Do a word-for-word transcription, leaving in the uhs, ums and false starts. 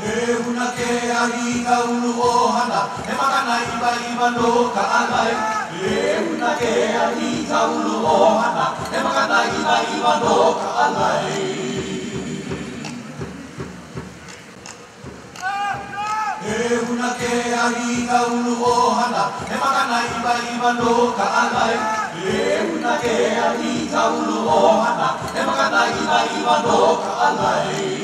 E una ke ahi ka ulu ohana, e makana iwa iwa no ka alai. E una ke ahi ka ulu ohana, e makana iwa iwa no ka alai. E una ke ahi ka ulu ohana, e makana iwa iwa no ka alai. E una ke ahi ka ulu ohana, e makana iwa iwa no ka alai.